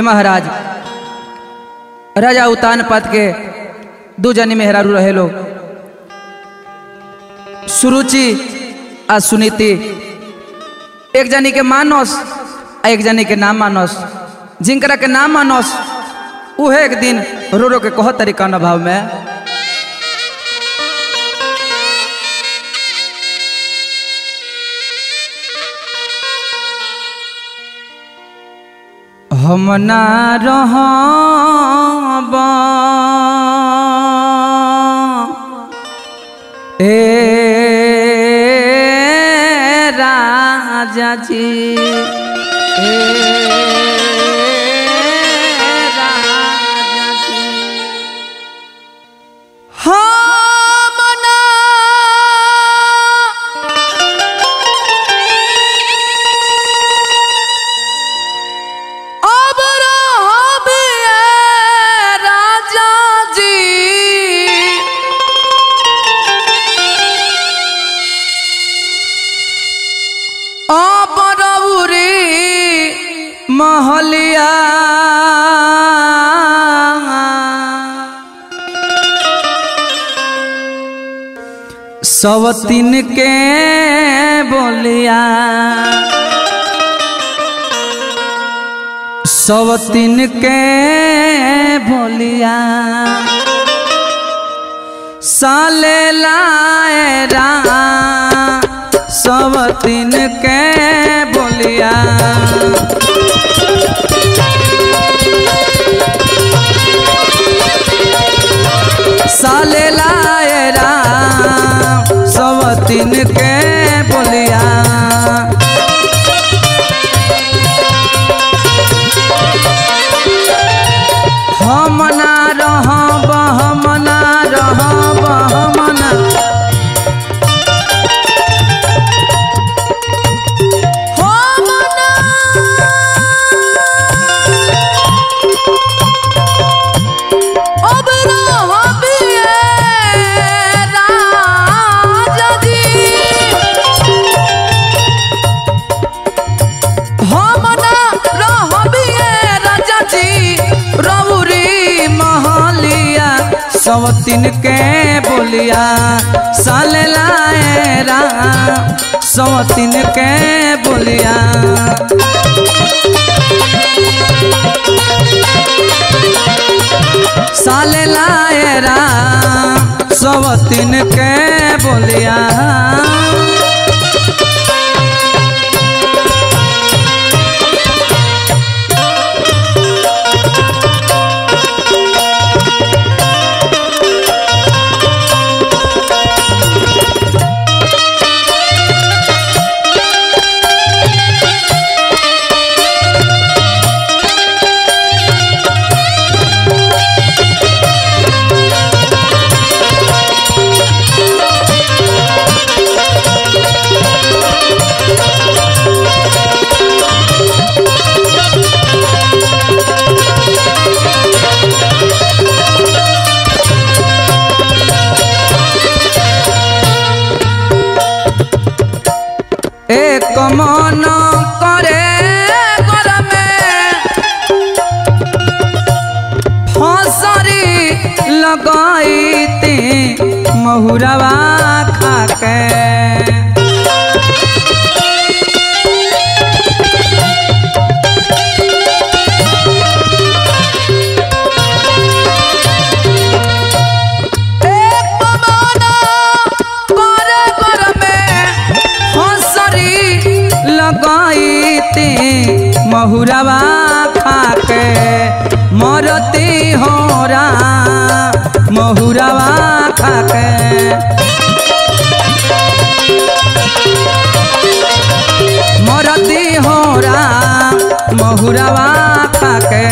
महाराज राजा उतानपाद के दो जनी मेहरारू रहे लोग, सुरुचि आ सुनीति। एक जनी के मानस आ एक जनी के नाम मानस। जिनकरा के नाम मानस उहे एक दिन रो रो के कह तरीका न भाव में हम ना रहब ए राजा जी राजा जी हम ना अब रहब ए राजा जी अपरौरी महलिया सवतीन के बोलिया सवतीन के बोलिया साले लाएरा सवतीन के बोलिया साले लाएरा सवतीन के बोलिया हम ना रहब हम ना रहब हम ना सवतीन के बोलिया साले लाएरा सवतीन के बोलिया साले लाएरा सवतीन के बोलिया एक मन करे घर में फसरी लगाईती महुरवा खाके महुरवा खाके मरती होरा महुरवा खाके मरती होरा महुरवा खाके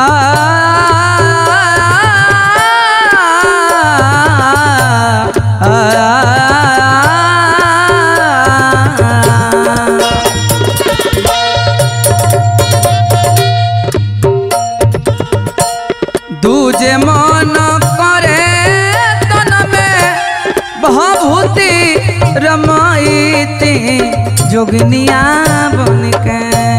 दूजे मन करे तन में भभूति रमाईती जोगनिया बन के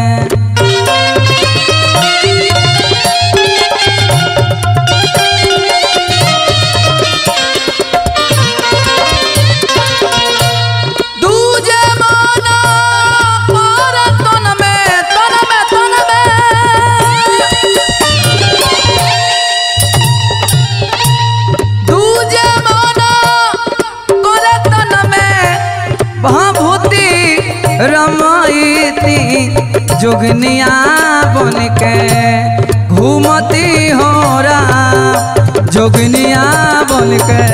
रमाईती जोगनिया बन के घूमती हो राम जोगनिया बन के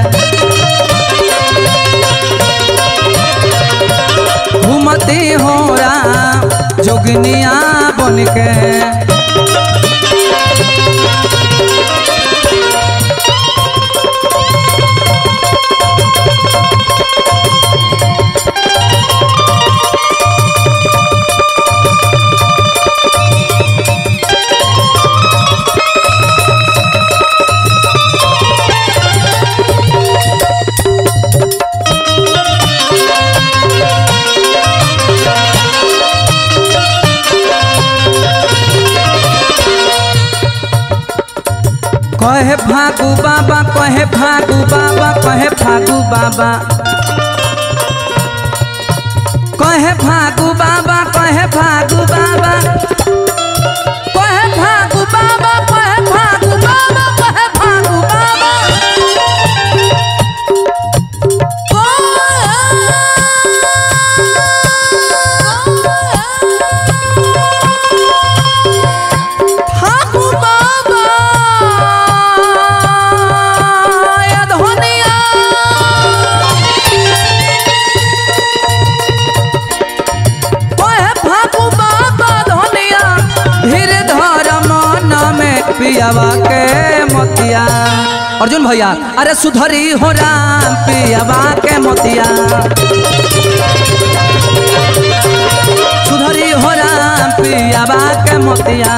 घूमती हो राम जोगनिया बन के कहे फागु बाबा कहे फागु बाबा कहे फागु बाबा कहे फागु बाबा कहे फागु बाबा कहे फागु बाबा कहे फागु बाबा कहे फागु बाबा पियावा के मोतिया अर्जुन भैया अरे सुधरी हो राम पियावा के मोतिया सुधरी हो राम पियावा के मोतिया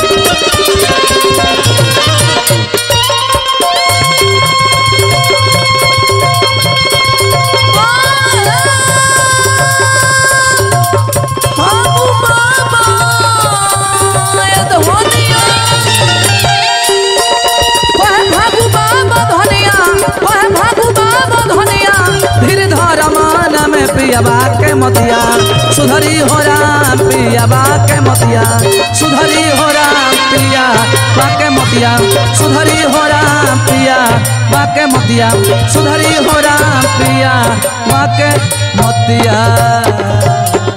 पियावा के मोतिया सुधरी हो राम पियावा के मोतिया सुधरी हो राम पियावा के मोतिया सुधरी हो राम पियावा के मोतिया सुधरी हो राम पियावा के मोतिया।